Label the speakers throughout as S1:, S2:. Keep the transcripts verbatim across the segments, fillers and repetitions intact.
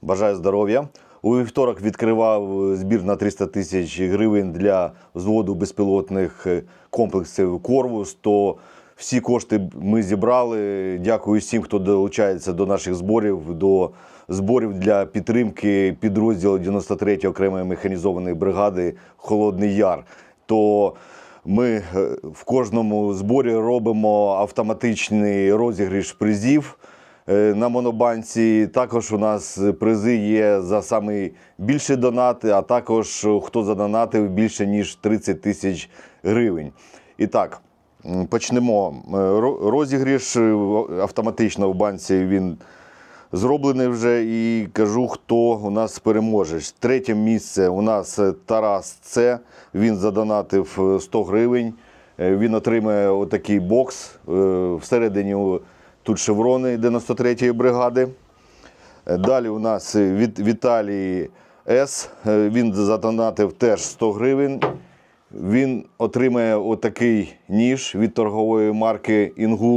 S1: Бажаю здоров'я. У вівторок відкривав збір на триста тисяч гривень для взводу безпілотних комплексів «Корвус». То всі кошти ми зібрали. Дякую всім, хто долучається до наших зборів, до зборів для підтримки підрозділу дев'яносто третьої окремої механізованої бригади «Холодний Яр». То ми в кожному зборі робимо автоматичний розіграш призів на монобанці. Також у нас призи є за найбільші донати, а також хто задонатив більше ніж тридцять тисяч гривень. І так, почнемо. Розіграш автоматично в банці він зроблений вже, і кажу, хто у нас переможець. Третє місце у нас Тарас Це. Він задонатив сто гривень. Він отримає отакий бокс. Всередині тут шеврони дев'яносто третьої бригади. Далі у нас від Віталій С. Він задонатив теж сто гривень. Він отримає отакий ніж від торгової марки «Інгул»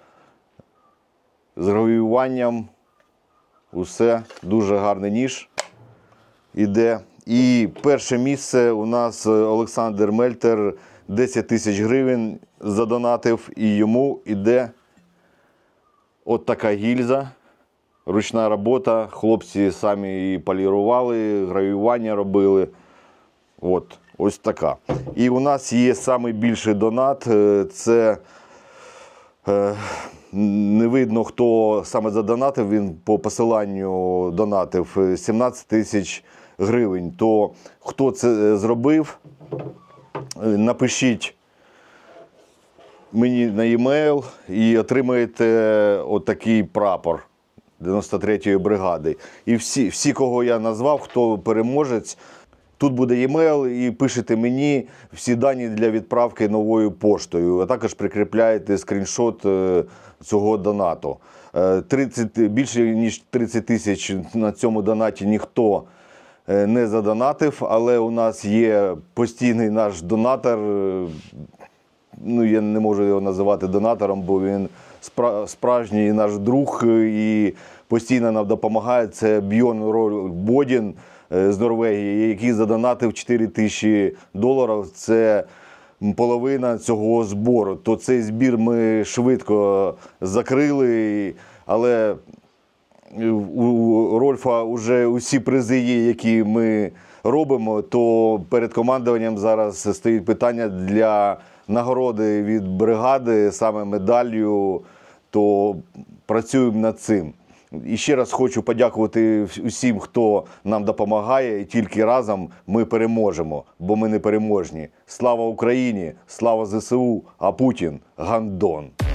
S1: з гравіюванням. Усе, дуже гарний ніж іде. І перше місце у нас Олександр Мельтер, десять тисяч гривень задонатив, і йому іде от така гільза, ручна робота. Хлопці самі її полірували, гравіювання робили. От, ось така. І у нас є найбільший донат, це... Не видно, хто саме задонатив, він по посиланню донатив сімнадцять тисяч гривень. То хто це зробив, напишіть мені на e-mail і отримаєте отакий прапор дев'яносто третьої бригади. І всі, всі, кого я назвав, хто переможець, тут буде e-mail і пишете мені всі дані для відправки новою поштою, а також прикріпляєте скріншот цього донату. тридцять, більше ніж тридцять тисяч на цьому донаті ніхто не задонатив, але у нас є постійний наш донатор, ну я не можу його називати донатором, бо він справжній наш друг і постійно нам допомагає. Це Бьорн Бодін з Норвегії, який задонатив чотири тисячі доларів. Це половина цього збору. То цей збір ми швидко закрили, але у Рольфа вже усі призи є, які ми робимо, то перед командуванням зараз стоїть питання для нагороди від бригади, саме медаллю, то працюємо над цим. І ще раз хочу подякувати усім, хто нам допомагає, і тільки разом ми переможемо, бо ми не переможні. Слава Україні, слава зе се у, а Путін – гандон.